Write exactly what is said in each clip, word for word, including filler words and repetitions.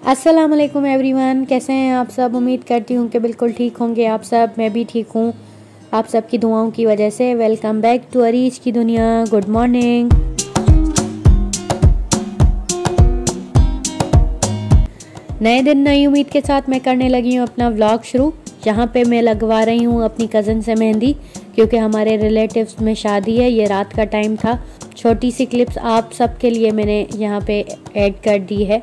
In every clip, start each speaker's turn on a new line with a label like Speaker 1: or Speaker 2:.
Speaker 1: अस्सलाम वालेकुम एवरीवन, कैसे हैं आप सब। उम्मीद करती हूँ कि बिल्कुल ठीक होंगे आप सब। मैं भी ठीक हूँ आप सब की दुआओं की वजह से। वेलकम बैक टू अरीज की दुनिया। Good morning. नए दिन नई उम्मीद के साथ मैं करने लगी हूँ अपना व्लॉग शुरू, जहाँ पे मैं लगवा रही हूँ अपनी कज़न से मेहंदी, क्योंकि हमारे रिलेटिव्स में शादी है। ये रात का टाइम था। छोटी सी क्लिप्स आप सब के लिए मैंने यहाँ पे ऐड कर दी है।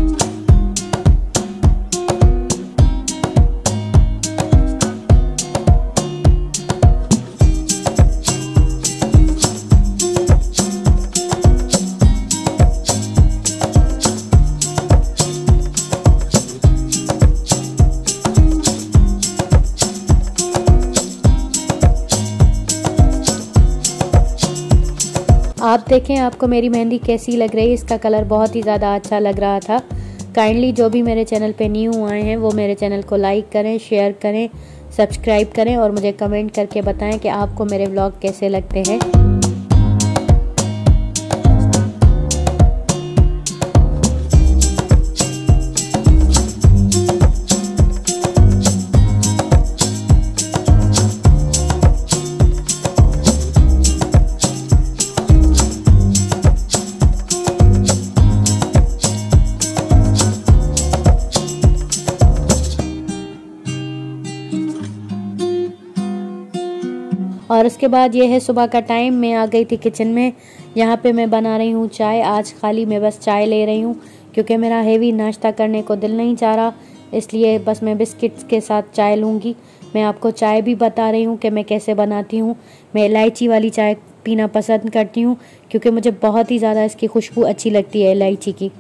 Speaker 1: आप देखें आपको मेरी मेहंदी कैसी लग रही है। इसका कलर बहुत ही ज़्यादा अच्छा लग रहा था। काइंडली जो भी मेरे चैनल पे न्यू आए हैं वो मेरे चैनल को लाइक करें, शेयर करें, सब्सक्राइब करें और मुझे कमेंट करके बताएं कि आपको मेरे व्लॉग कैसे लगते हैं। और उसके बाद ये है सुबह का टाइम। मैं आ गई थी किचन में। यहाँ पे मैं बना रही हूँ चाय। आज खाली मैं बस चाय ले रही हूँ, क्योंकि मेरा हेवी नाश्ता करने को दिल नहीं चाह रहा, इसलिए बस मैं बिस्किट्स के साथ चाय लूँगी। मैं आपको चाय भी बता रही हूँ कि मैं कैसे बनाती हूँ। मैं इलायची वाली चाय पीना पसंद करती हूँ, क्योंकि मुझे बहुत ही ज़्यादा इसकी खुशबू अच्छी लगती है इलायची की।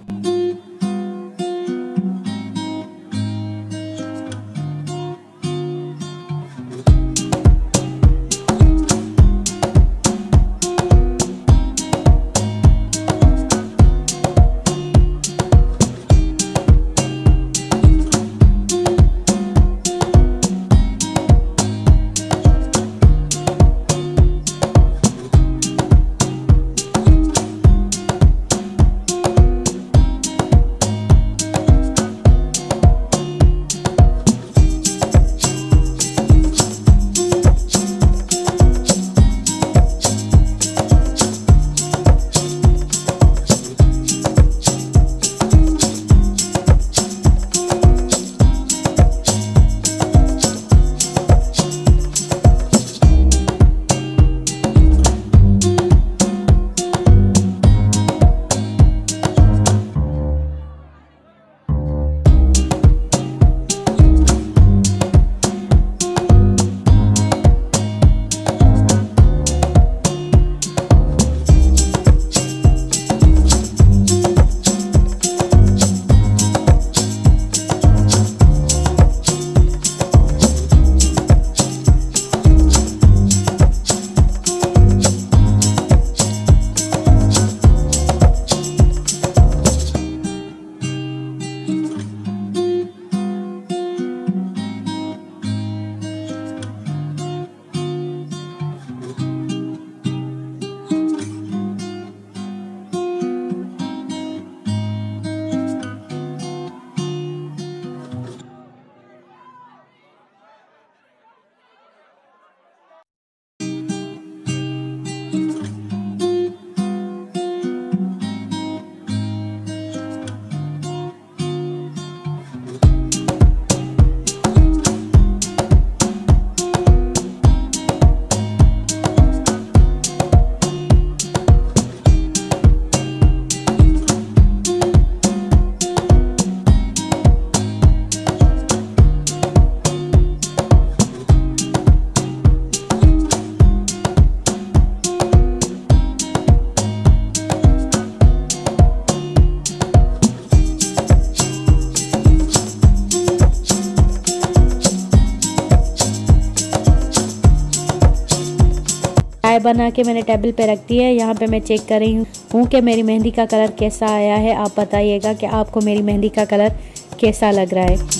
Speaker 1: चाय बना के मैंने टेबल पे रख दी है। यहाँ पे मैं चेक कर रही हूँ कि मेरी मेहंदी का कलर कैसा आया है। आप बताइएगा कि आपको मेरी मेहंदी का कलर कैसा लग रहा है।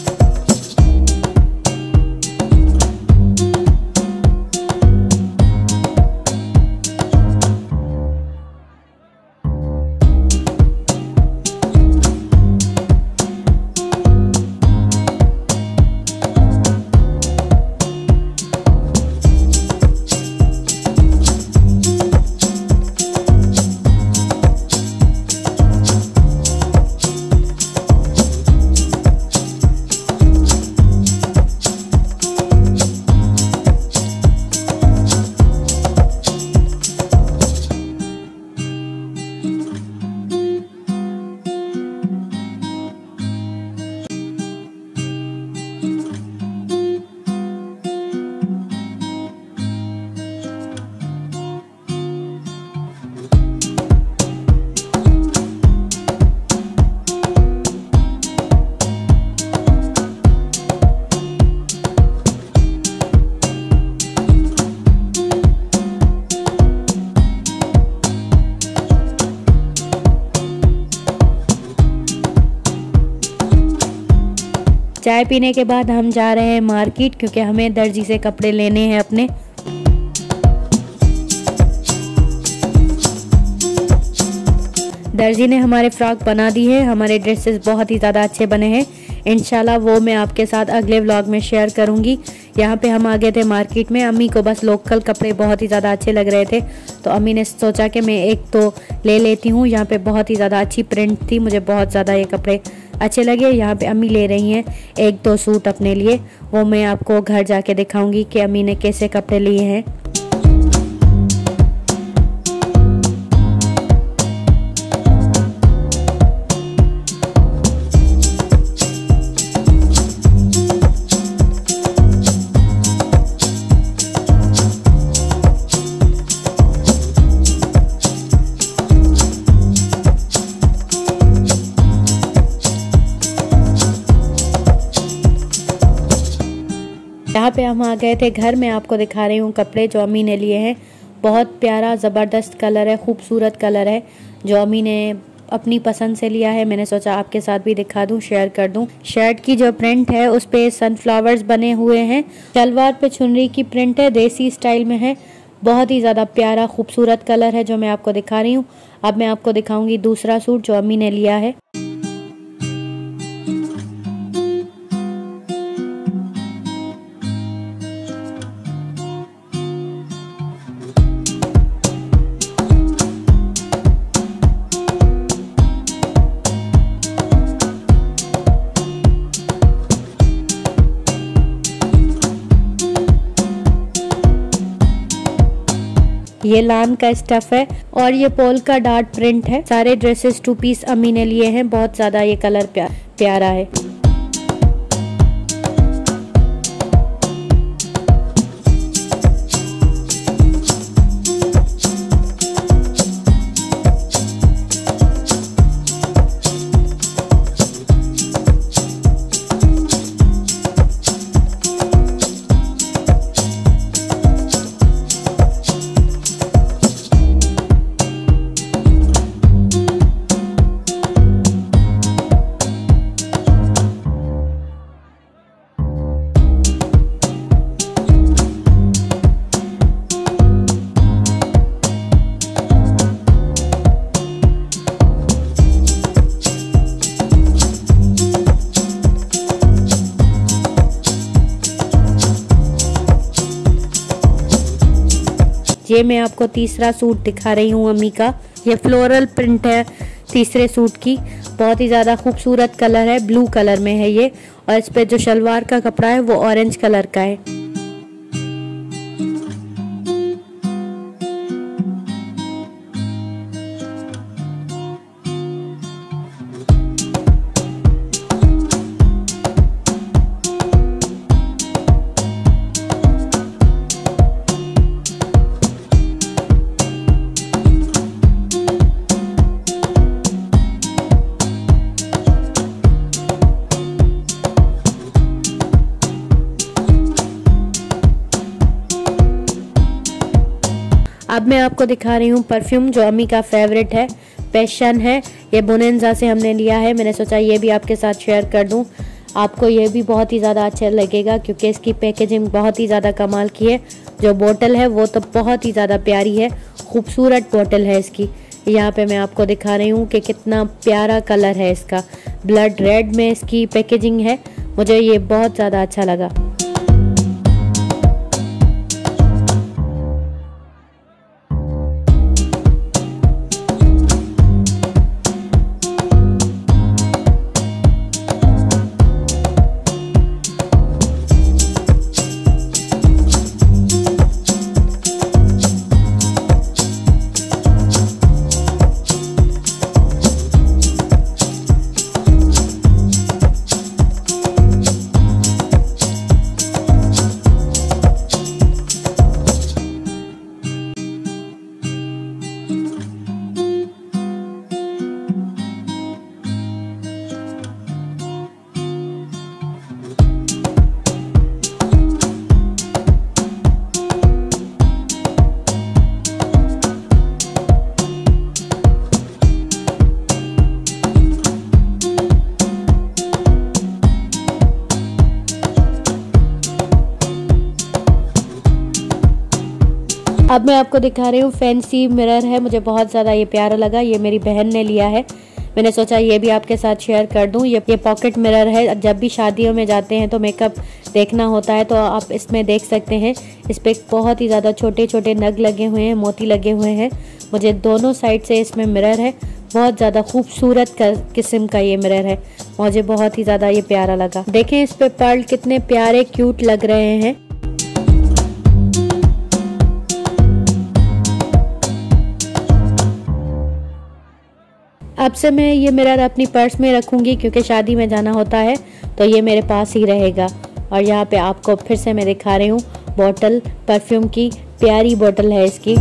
Speaker 1: चाय पीने के बाद हम जा रहे हैं मार्केट, क्योंकि हमें दर्जी से कपड़े लेने हैं अपने। दर्जी ने हमारे फ्रॉक बना दी है, हमारे ड्रेसेस बहुत ही ज़्यादा अच्छे बने हैं। इंशाल्लाह वो मैं आपके साथ अगले व्लॉग में शेयर करूंगी। यहाँ पे हम आ गए थे मार्केट में। अम्मी को बस लोकल कपड़े बहुत ही ज़्यादा अच्छे लग रहे थे, तो अम्मी ने सोचा कि मैं एक तो ले लेती हूँ। यहाँ पे बहुत ही ज़्यादा अच्छी प्रिंट थी, मुझे बहुत ज़्यादा ये कपड़े अच्छे लगे। यहाँ पे अम्मी ले रही हैं एक दो सूट अपने लिए, वो मैं आपको घर जाके दिखाऊंगी कि अम्मी ने कैसे कपड़े लिए हैं। यहाँ पे हम आ गए थे घर में, आपको दिखा रही हूँ कपड़े जो अम्मी ने लिए हैं। बहुत प्यारा ज़बरदस्त कलर है, खूबसूरत कलर है जो अम्मी ने अपनी पसंद से लिया है। मैंने सोचा आपके साथ भी दिखा दूँ, शेयर कर दूँ। शर्ट की जो प्रिंट है उस पे सनफ्लावर्स बने हुए हैं। शलवार पे चुनरी की प्रिंट है, देसी स्टाइल में है। बहुत ही ज़्यादा प्यारा खूबसूरत कलर है जो मैं आपको दिखा रही हूँ। अब मैं आपको दिखाऊँगी दूसरा सूट जो अम्मी ने लिया है। ये लान का स्टफ है और ये पोल का डार्ट प्रिंट है। सारे ड्रेसेस टू पीस अम्मी ने लिए हैं। बहुत ज्यादा ये कलर प्या, प्यारा है। ये मैं आपको तीसरा सूट दिखा रही हूँ अम्मी का। ये फ्लोरल प्रिंट है तीसरे सूट की। बहुत ही ज़्यादा खूबसूरत कलर है, ब्लू कलर में है ये, और इस पे जो शलवार का कपड़ा है वो ऑरेंज कलर का है। अब मैं आपको दिखा रही हूँ परफ्यूम जो अम्मी का फेवरेट है, पैशन है। ये बोनेंजा से हमने लिया है। मैंने सोचा ये भी आपके साथ शेयर कर दूँ। आपको ये भी बहुत ही ज़्यादा अच्छा लगेगा क्योंकि इसकी पैकेजिंग बहुत ही ज़्यादा कमाल की है। जो बोतल है वो तो बहुत ही ज़्यादा प्यारी है, खूबसूरत बोतल है इसकी। यहाँ पे मैं आपको दिखा रही हूँ कि कितना प्यारा कलर है इसका। ब्लड रेड में इसकी पैकेजिंग है। मुझे ये बहुत ज़्यादा अच्छा लगा। अब मैं आपको दिखा रही हूँ फैंसी मिरर है, मुझे बहुत ज़्यादा ये प्यारा लगा। ये मेरी बहन ने लिया है, मैंने सोचा ये भी आपके साथ शेयर कर दूं। ये ये पॉकेट मिरर है, जब भी शादियों में जाते हैं तो मेकअप देखना होता है तो आप इसमें देख सकते हैं। इस पर बहुत ही ज़्यादा छोटे छोटे नग लगे हुए हैं, मोती लगे हुए हैं। मुझे दोनों साइड से इसमें मिरर है, बहुत ज़्यादा खूबसूरत किस्म का ये मिरर है, मुझे बहुत ही ज़्यादा ये प्यारा लगा। देखें इस पे पर्ल कितने प्यारे क्यूट लग रहे हैं। अब से मैं ये मिरर अपनी पर्स में रखूंगी क्योंकि शादी में जाना होता है तो ये मेरे पास ही रहेगा। और यहाँ पे आपको फिर से मैं दिखा रही हूँ बोतल, परफ्यूम की प्यारी बोतल है इसकी।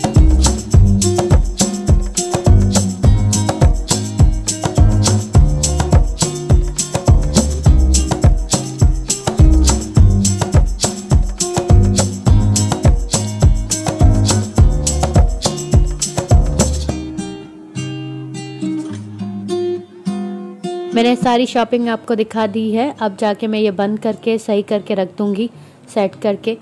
Speaker 1: मैंने सारी शॉपिंग आपको दिखा दी है। अब जाके मैं ये बंद करके सही करके रख दूंगी, सेट करके।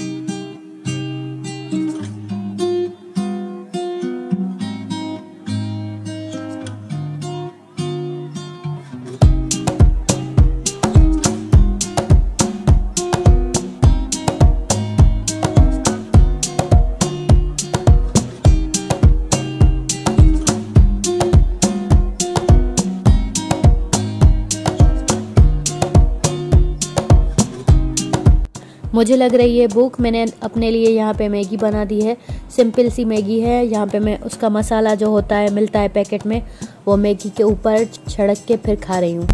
Speaker 1: मुझे लग रही है भूख, मैंने अपने लिए यहाँ पे मैगी बना दी है। सिंपल सी मैगी है। यहाँ पे मैं उसका मसाला जो होता है मिलता है पैकेट में, वो मैगी के ऊपर छिड़क के फिर खा रही हूँ।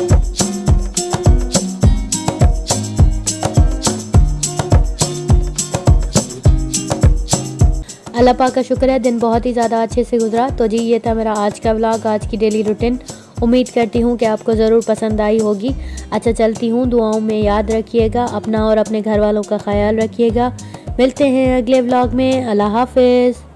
Speaker 1: अल्लाह पाक का शुक्र है, दिन बहुत ही ज़्यादा अच्छे से गुजरा। तो जी ये था मेरा आज का व्लॉग, आज की डेली रूटीन। उम्मीद करती हूँ कि आपको ज़रूर पसंद आई होगी। अच्छा चलती हूँ, दुआओं में याद रखिएगा अपना और अपने घर वालों का ख्याल रखिएगा। मिलते हैं अगले व्लॉग में। अल्लाह हाफिज़।